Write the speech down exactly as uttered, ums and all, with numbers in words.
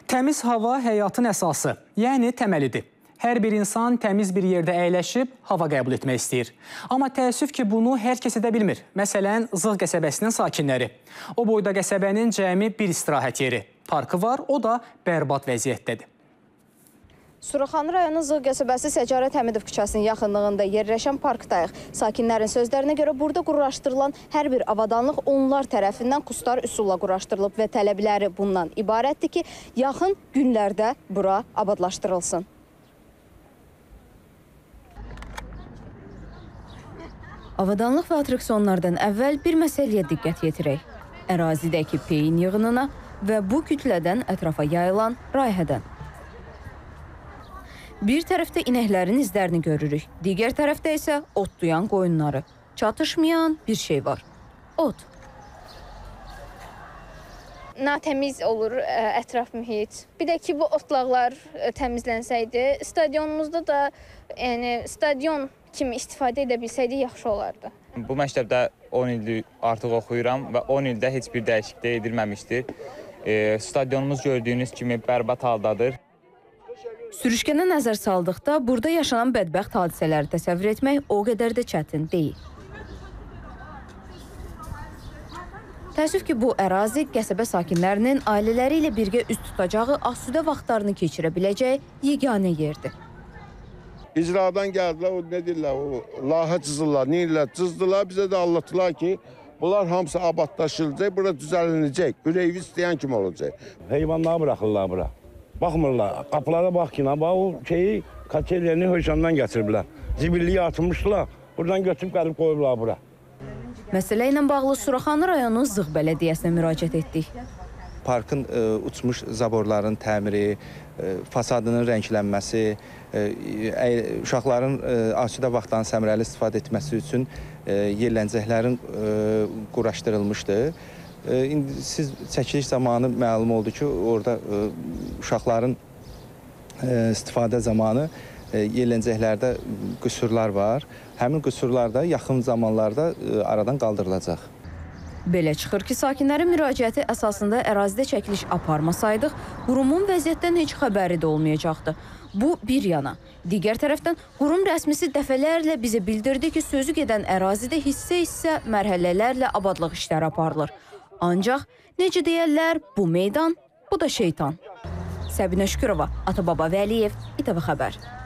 Təmiz hava həyatın əsası, yəni təməlidir. Hər bir insan təmiz bir yerdə əyləşib hava qəbul etmək istəyir. Amma təəssüf ki, bunu hər kəs edə bilmir. Məsələn, Zığ qəsəbəsinin sakinləri. O boyda qəsəbənin cəmi bir istirahət yeri. Parkı var, o da bərbad vəziyyətdədir. Suraxanı rayonu Zığ qəsəbəsi Səcarət Həmidov küçəsinin yaxınlığında yerləşən parkdayıq. Sakinlərin sözlərinə görə burada quraşdırılan hər bir avadanlıq onlar tərəfindən xustar üsulla quraşdırılıb və tələbləri bundan ibarətdir ki, yaxın günlərdə bura abadlaşdırılsın. Avadanlıq və atraksiyonlardan əvvəl bir məsələyə diqqət yetirək. Ərazidəki peyin yığınına və bu kütlədən ətrafa yayılan rayihədən. Bir tərəfdə inəklərin izlərini görürük, digər tərəfdə isə otlayan qoyunları. Çatışmayan bir şey var, ot. Natəmiz olur ətraf mühit. Bir də ki, bu otlaqlar təmizlənsəydi, stadionumuzda da yəni, stadion kimi istifadə edə bilsəydi, yaxşı olardı. Bu məktəbdə on ildir artıq oxuyuram və on ildə heç bir dəyişiklik edilməmişdir. E, stadionumuz gördüyünüz kimi bərbad haldadır. Sürüşkənə nəzər saldıqda burada yaşanan bədbəxt hadisələri təsəvvür etmək o qədər də çətin deyil. Təəssüf ki, bu ərazi qəsəbə sakinlərinin ailələri ilə birgə üst tutacağı asudə vaxtlarını keçirə biləcəyi yeganə yerdir. İcradan gəldilər, o nə deyirlər, o layihə cızırlar, neyirlər, cızdılar, bizə də anlatdılar ki, bunlar hamısı abadlaşılacaq, bura düzəlinəcək, bir evi istəyən kimi olacaq. Heyvanları bıraxırlar bura. Baxmırlar, qapılara bax ki, bax o şeyi, kaçeryeni Höşandan gətiriblər. Zibilliyi atmışdılar, buradan götürüb gəlib qoyublar bura. Məsələ ilə bağlı Suraxanı rayonu Zığ bələdiyyəsinə müraciət etdik. Parkın e, uçmuş zaborların təmiri, e, fasadının rənglənməsi, e, uşaqların e, asudə vaxtdan səmərəli istifadə etməsi üçün e, yerləncəklərin e, quraşdırılmışdır. E, indi siz çəkiliş zamanı məlum oldu ki, orada e, uşaqların e, istifadə zamanı e, yerləncəklərdə qüsurlar var. Həmin qüsurlar da yaxın zamanlarda e, aradan qaldırılacaq. Belə çıxır ki, sakinlərin müraciəti əsasında ərazidə çəkiliş aparmasaydıq, qurumun vəziyyətdən heç xəbəri də olmayacaqdı. Bu bir yana. Digər tərəfdən qurum rəsmisi dəfələrlə bizə bildirdi ki, sözü gedən ərazidə hissə-hissə mərhələlərlə abadlıq işləri aparılır. Ancaq, necə deyərlər, bu meydan, bu da şeytan. Səbinə Şükürova, Atababa Vəliyev, İTV Xəbər.